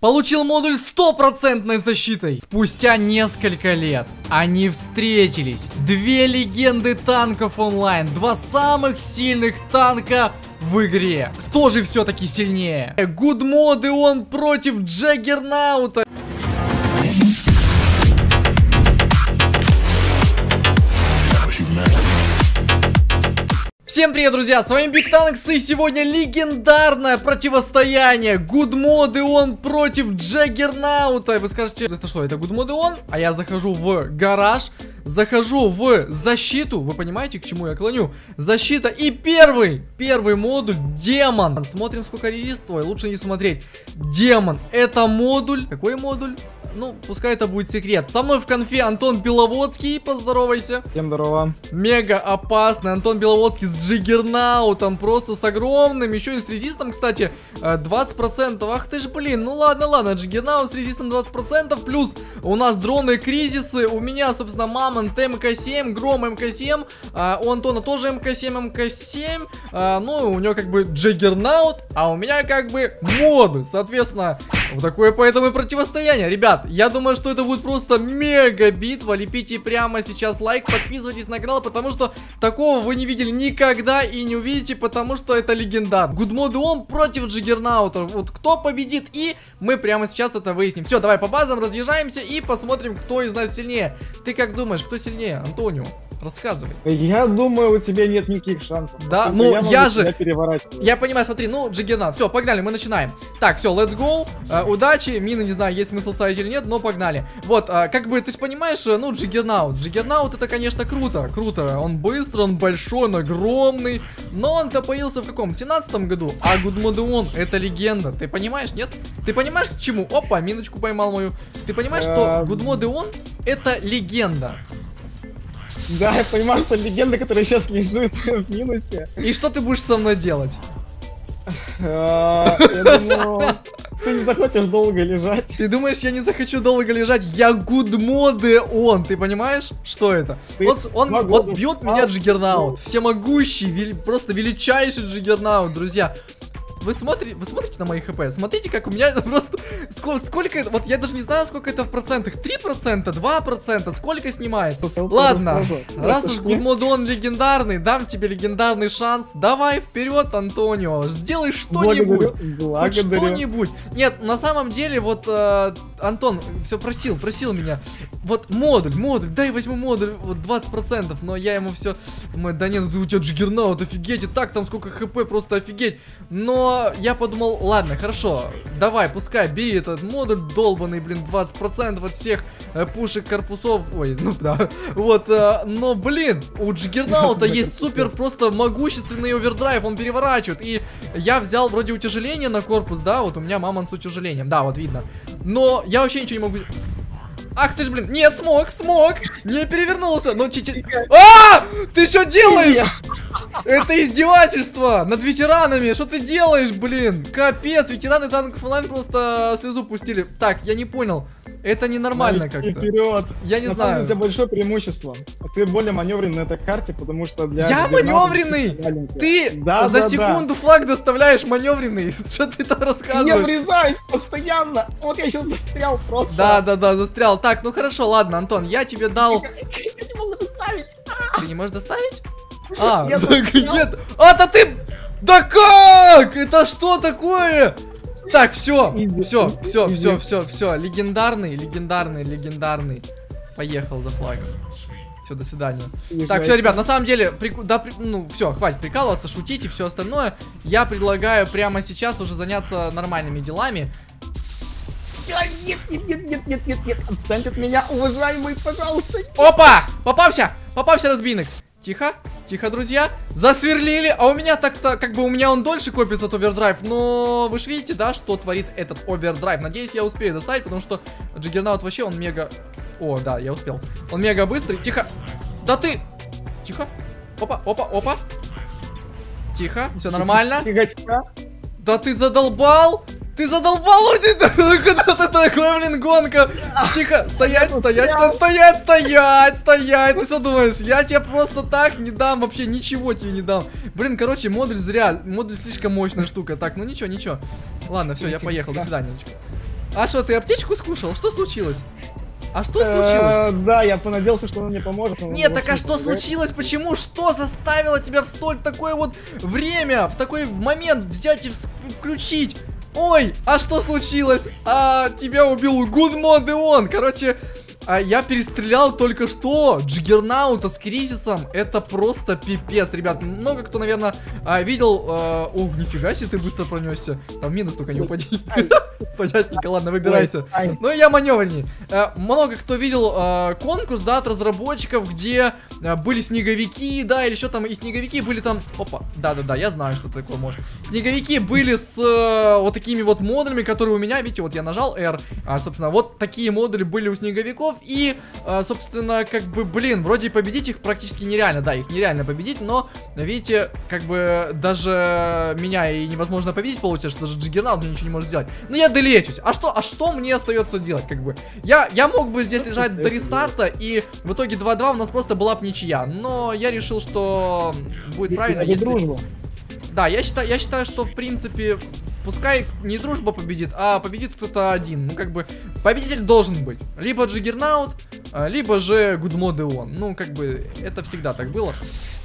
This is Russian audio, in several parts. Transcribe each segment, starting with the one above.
получил модуль 100% защитой. Спустя несколько лет они встретились. Две легенды танков онлайн. Два самых сильных танка в игре. Кто же все-таки сильнее? Гудмод и он против Джаггернаута. Всем привет, друзья, с вами BigTanks, и сегодня легендарное противостояние Гудмод и он против Джаггернаута. Вы скажете, это что, это Гудмод и он? А я захожу в гараж, захожу в защиту, вы понимаете, к чему я клоню? Защита и первый модуль, демон. Смотрим, сколько резист, ой, лучше не смотреть. Демон, это модуль, какой модуль? Ну, пускай это будет секрет. Со мной в конфе Антон Беловодский, поздоровайся. Всем здорово. Мега опасный Антон Беловодский с Джаггернаутом, просто с огромным, еще и с резистом, кстати, 20%. Ах ты ж, блин, ну ладно, Джаггернаут с резистом 20%, плюс у нас дроны кризисы, у меня, собственно, Мамонт МК7, Гром МК7, у Антона тоже МК7, ну, у него как бы Джаггернаут, а у меня как бы модуль, соответственно, вот такое поэтому и противостояние, ребят. Я думаю, что это будет просто мега битва. Лепите прямо сейчас лайк, подписывайтесь на канал, потому что такого вы не видели никогда и не увидите, потому что это легендар. Гудмод и он против Джаггернаута. Вот кто победит, и мы прямо сейчас это выясним. Все, давай по базам разъезжаемся и посмотрим, кто из нас сильнее. Ты как думаешь, кто сильнее, Антонио? Рассказывай. Я думаю, у тебя нет никаких шансов. Да, ну я же... Я понимаю, смотри, ну, Джаггернаут. Все, погнали, мы начинаем. Так, все, let's go. Удачи, мины, не знаю, есть смысл ставить или нет, но погнали. Вот, как бы, ты же понимаешь, ну, Джаггернаут. Джаггернаут это, конечно, круто. Он быстрый, он большой, он огромный. Но он-то появился в каком? В 17-м году. А Гудмод и он это легенда. Ты понимаешь, нет? Ты понимаешь, к чему? Опа, миночку поймал мою. Ты понимаешь, что Гудмод и он это легенда? Да, я понимаю, что легенда, которая сейчас лежит в минусе. И что ты будешь со мной делать? Я думаю, ты не захочешь долго лежать. Ты думаешь, я не захочу долго лежать? Я Гудмод и он, ты понимаешь, что это? Вот бьет меня Джаггернаут, всемогущий, просто величайший Джаггернаут, друзья. Вы смотрите на мои хп, смотрите, как у меня это просто... Сколько это... Вот я даже не знаю, сколько это в процентах. 3%, 2%, сколько снимается? Ладно, раз уж Гудмод и он легендарный, дам тебе легендарный шанс. Давай вперед, Антонио, сделай что-нибудь. Хоть что-нибудь. Нет, на самом деле, вот Антон все просил меня. Вот модуль, дай возьму модуль, вот 20%, но я ему все... Да нет, у тебя Джаггернаут, офигеть, и так там сколько хп, просто офигеть. Но я подумал, ладно, хорошо, давай, пускай, бери этот модуль долбанный, блин, 20% от всех пушек, корпусов, ой, ну да, вот, но, блин, у Джаггернаута есть супер просто могущественный овердрайв, он переворачивает, и я взял вроде утяжеление на корпус, да, вот у меня Мамонт с утяжелением, да, вот видно, но я вообще ничего не могу... Ах ты ж, блин, нет, смог, не перевернулся, но ты что делаешь? Это издевательство над ветеранами, что ты делаешь, блин? Капец, ветераны танков онлайн просто слезу пустили. Так, я не понял, это ненормально как-то. Вперед. Я не знаю. У тебя большое преимущество. Ты более маневренный на этой карте, потому что для... Я маневренный! Ты за секунду флаг доставляешь маневренный. Что ты там рассказываешь? Я врезаюсь постоянно. Вот я сейчас застрял просто. Да, застрял. Так, ну хорошо, ладно, Антон, я тебе дал... Я не могу доставить. Ты не можешь доставить? Нет. Да ты... Да как? Это что такое? Так, все, легендарный. Поехал за флагом. Все, до свидания. Так, все, ребят, на самом деле, ну, все, хватит прикалываться, шутить и все остальное. Я предлагаю прямо сейчас уже заняться нормальными делами. Нет, отстаньте от меня, уважаемый, пожалуйста. Опа! Попался, разбийник. Тихо, друзья. Засверлили. А у меня так-то, как бы у меня он дольше копится, этот овердрайв. Но вы же видите, да, что творит этот овердрайв. Надеюсь, я успею доставить, потому что Джаггернаут вообще, он мега... О, да, я успел. Он мега быстрый. Тихо. Да ты... Тихо. Опа. Тихо, все нормально. Тихо. Да ты задолбал. Куда ты такой, блин, гонка? Тихо, стоять. Ты что думаешь, я тебе просто так не дам, вообще ничего тебе не дам. Блин, короче, модуль зря, модуль слишком мощная штука. Так, ну ничего. Ладно, все, я поехал, до свидания. А что, ты аптечку скушал? Что случилось? А что случилось? Да, я понадеялся, что он мне поможет. Нет, так а что случилось? Почему? Что заставило тебя в столь такое вот время, в такой момент взять и включить? Ой, а что случилось? А тебя убил Good Mod. Короче, я перестрелял только что Джиггернаута с Кризисом. Это просто пипец, ребят. Много кто, наверное, видел. О, нифига себе, ты быстро пронесся. Там минус, только не упади. Понятненько, ладно, выбирайся. Ну я маневренней. Много кто видел конкурс, да, от разработчиков, где были снеговики, да, или что там, и снеговики были там. Опа, да-да-да, я знаю, что такое может. Снеговики были с вот такими вот модулями, которые у меня, видите, вот я нажал R. Собственно, вот такие модули были у снеговиков. И, собственно, как бы, блин, вроде победить их практически нереально. Да, их нереально победить, но, видите, как бы, даже меня и невозможно победить, получается, что даже Джиггернаут мне ничего не может сделать. Но я долечусь. А что мне остается делать, как бы? Я мог бы здесь лежать до рестарта, и в итоге 2-2 у нас просто была бы ничья. Но я решил, что будет правильно, если... дружбу. Да, я считаю, что, в принципе... Пускай не дружба победит, а победит кто-то один. Ну, как бы, победитель должен быть. Либо Джиггернаут, либо же Good Mod. Ну, как бы, это всегда так было.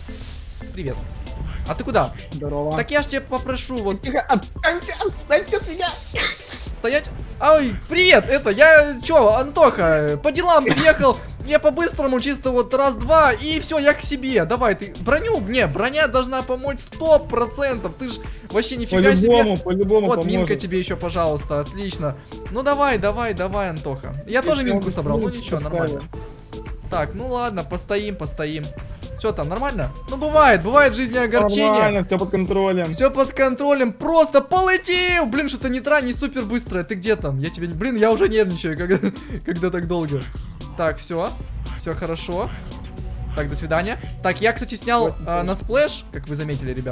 Привет. А ты куда? Здорово. Так я ж тебя попрошу, вот... Тихо, отстаньте от меня! Стоять? Ой, привет, я чё, Антоха, по делам приехал. Я по-быстрому, чисто вот раз-два, и все, я к себе. Давай, ты броню, броня должна помочь 100%. Ты ж вообще нифига себе. По-любому вот, поможет. минка тебе еще, пожалуйста, отлично. Ну давай, Антоха. Я тоже минку собрал, ну ничего, нормально. Так, ну ладно, постоим. Что там, нормально? Ну бывает в жизни огорчение. Нормально, все под контролем. Все под контролем, просто полетел. Блин, что-то нитра не супер быстрая. Ты где там? Я тебе... Блин, я уже нервничаю, когда так долго. Так, все хорошо. Так, до свидания. Так, я, кстати, снял на сплэш, как вы заметили, ребят.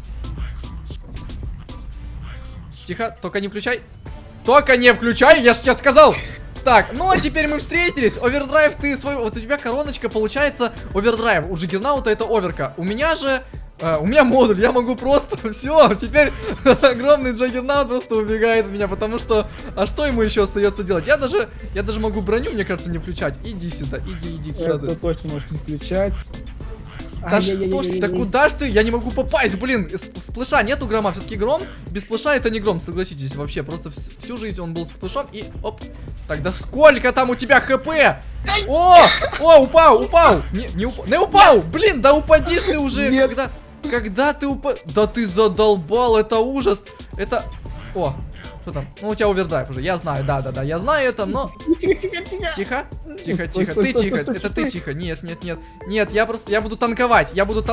Тихо, только не включай. Только не включай, я сейчас сказал. Так, ну а теперь мы встретились. Овердрайв ты свой... Вот у тебя короночка получается овердрайв. У Джиггернаута это оверка. У меня же... у меня модуль, я могу просто... Все, теперь огромный Джиггернаут просто убегает от меня, потому что... А что ему еще остается делать? Я даже могу броню, мне кажется, не включать. Иди сюда, иди куда ты. Это точно можешь не включать. Да что ж, да куда ж ты? Я не могу попасть, блин. Сплэша нету грома, все-таки гром. Без сплэша это не гром, согласитесь. Вообще, просто всю жизнь он был с сплэшом и оп. Так, да сколько там у тебя хп? О, упал. Не упал. Блин, да упадишь ты уже. Когда ты упал. Да ты задолбал, это ужас. Это... О, что там? Ну, у тебя овердрайв уже, я знаю, да, я знаю это, но... Тихо. Ты тихо, это ты тихо. Нет, я буду танковать.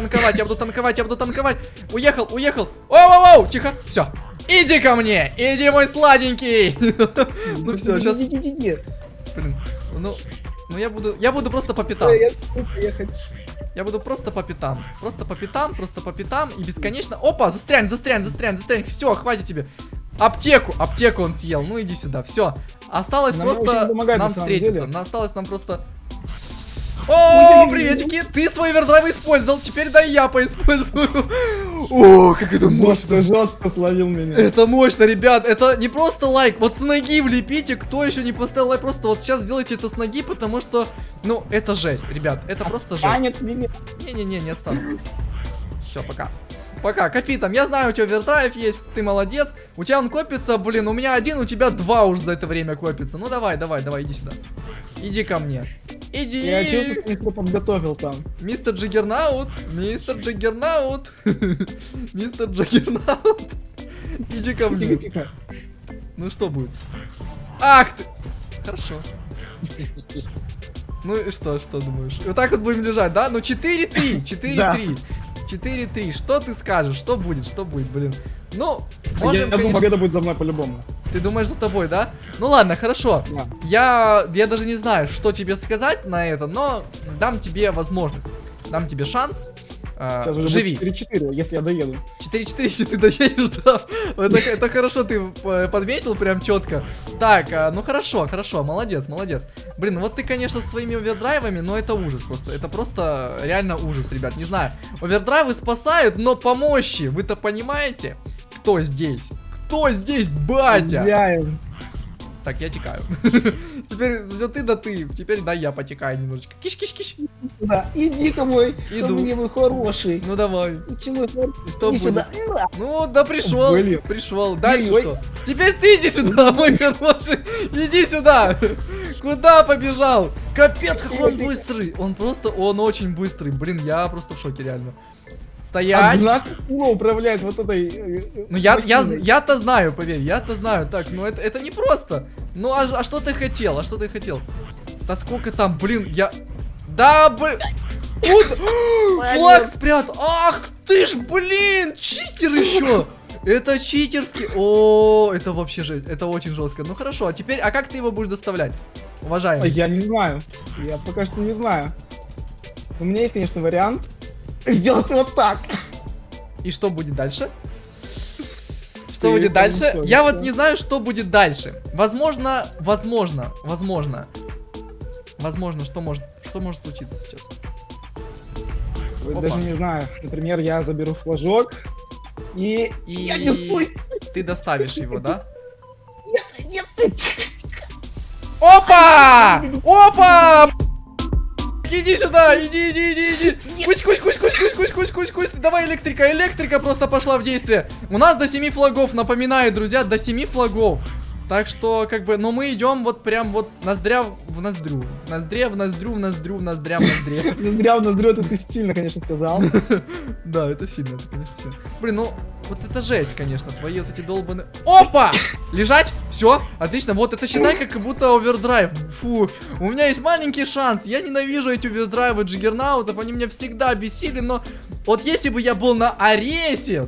Уехал. Оу, тихо, все. Иди ко мне, иди, мой сладенький. Ну все, сейчас... Блин, ну я буду просто по пятам. Я буду просто по пятам. Просто по пятам и бесконечно. Опа, застрянь. Все, хватит тебе. Аптеку он съел. Ну иди сюда. Все. Осталось просто нам встретиться. Осталось нам просто... О, приветики. Ты свой овердрайв использовал. Теперь дай я поиспользую. О, как это мощно. Жестко словил меня. Это мощно, ребят. Это не просто лайк. Вот с ноги влепите. Кто еще не поставил лайк, просто вот сейчас сделайте это с ноги, потому что, ну, это жесть, ребят. Это просто жесть. Не отстану. Все, пока, копи там. Я знаю, у тебя овердрайв есть, ты молодец. У тебя он копится, блин, у меня один, у тебя два уже за это время копится. Ну давай, иди сюда. Иди ко мне. Иди. Я что-то подготовил там. Мистер Джиггернаут. Иди ко мне. Тихо. Ну что будет? Ах ты. Хорошо. Ну и что думаешь? Вот так вот будем лежать, да? Ну 4-3. 4-3. Что ты скажешь? Что будет, блин? Ну, можем, я думаю, победа будет за мной по-любому. Ты думаешь за тобой, да? Ну ладно, хорошо. Да. Я даже не знаю, что тебе сказать на это, но дам тебе возможность. Дам тебе шанс. Живи. 4-4, если я доеду. 4-4, если ты доедешь, да. Это хорошо, ты подметил прям четко. Так, ну хорошо, молодец. Блин, вот ты, конечно, со своими овердрайвами, но это ужас просто. Это просто реально ужас, ребят, не знаю. Овердрайвы спасают, но по мощи, вы-то понимаете? Кто здесь? Батя? Так, я текаю. Теперь все ты да ты. Теперь да я потекаю немножечко. Киш-киш-киш. Да, иди-ка мой, Иду. ко мне мой хороший. Ну давай. Почему Что иди будет? сюда. Ну, да пришел. Блин. Пришел. Дальше Ой. что? Теперь ты иди сюда, мой хороший. Иди сюда. Куда побежал? Капец, какой он быстрый. Он просто, он очень быстрый. Блин, я просто в шоке, реально. Стоять. Знаешь, как его управлять вот этой... Ну махиной? я-то знаю, поверь, я-то знаю. Так, ну это не просто. Ну а что ты хотел? А что ты хотел? Да сколько там, блин, я... Да, блин. Флаг спрятал. Ах ты ж, блин, читер еще. Это читерский. О, это вообще жесть. Это очень жестко. Ну хорошо, а теперь, а как ты его будешь доставлять, уважаемый? Я не знаю. Я пока что не знаю. У меня есть, конечно, вариант. Сделать вот так. И что будет дальше? Что будет дальше? Я вот не знаю, что будет дальше. Возможно, что может случиться сейчас. Даже не знаю. Например, я заберу флажок и я несусь. Ты доставишь его, да? Нет, нет. Опа! Опа! Иди сюда, иди. Кусь. Давай электрика просто пошла в действие. У нас до 7 флагов, напоминаю, друзья, до 7 флагов. Так что, как бы, но мы идем вот прям вот ноздря в ноздрю. Ноздря в ноздре. Ноздря в ноздрю, это ты сильно, конечно, сказал. Да, это сильно, это, конечно, сильно. Блин, ну, вот это жесть, конечно, твои вот эти долбаные... Опа! Лежать! Все, отлично, вот это считай, как будто овердрайв. Фу, у меня есть маленький шанс. Я ненавижу эти овердрайвы джиггернаутов, они меня всегда бесили, но... Вот если бы я был на Аресе,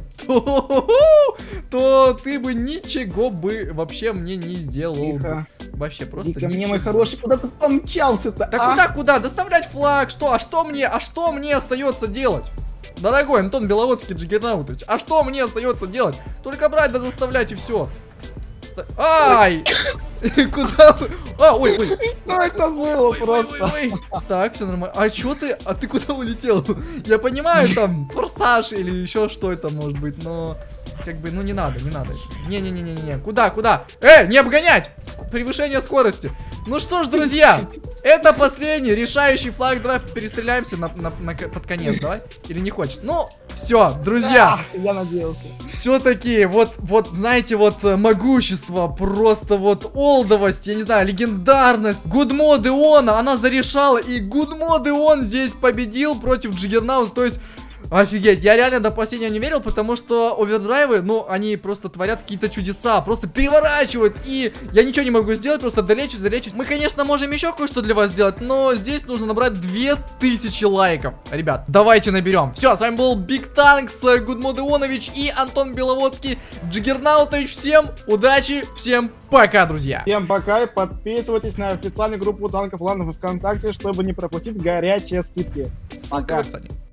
то ты бы ничего бы вообще мне не сделал. Тихо. Вообще просто Иди ко мне, мой хороший, куда ты помчался-то? Да куда? Доставлять флаг? Что? А что мне остается делать? Дорогой Антон Беловодский Джиггернаутович, а что мне остается делать? Только брать да заставлять и все. Ай! Куда? Ой. Что это было просто? Ой. Так, все нормально. А чё ты? А ты куда улетел? Я понимаю, там, форсаж или еще что это может быть, но... Как бы, ну не надо. Не. Куда? Не обгонять! Превышение скорости. Ну что ж, друзья, это последний решающий флаг. Давай перестреляемся под конец, давай. Или не хочешь? Ну, все, друзья. Я надеялся. Все-таки, вот, знаете, вот могущество, просто вот олдовость, я не знаю, легендарность. Гудмод Иона, она зарешала, и Гудмод Ион здесь победил против Джиггернаута, то есть... Офигеть, я реально до последнего не верил, потому что овердрайвы, ну, они просто творят какие-то чудеса, просто переворачивают, и я ничего не могу сделать, просто долечусь. Мы, конечно, можем еще кое-что для вас сделать, но здесь нужно набрать 2000 лайков. Ребят, давайте наберем. Все, с вами был Big Tanks, Гудмод Ионович и Антон Беловодский Джиггернаутович. Всем удачи, всем пока, друзья. Всем пока и подписывайтесь на официальную группу Танков Ланов ВКонтакте, чтобы не пропустить горячие скидки. Ссылка в описании.